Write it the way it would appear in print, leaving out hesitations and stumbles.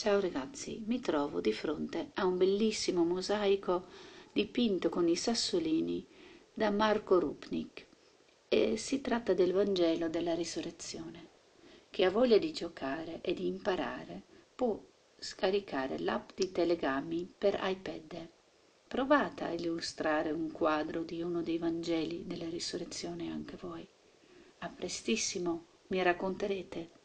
Ciao ragazzi, mi trovo di fronte a un bellissimo mosaico dipinto con i sassolini da Marco Rupnik e si tratta del Vangelo della Risurrezione. Chi ha voglia di giocare e di imparare può scaricare l'app di Telegami per iPad. Provate a illustrare un quadro di uno dei Vangeli della Risurrezione anche voi. A prestissimo, mi racconterete.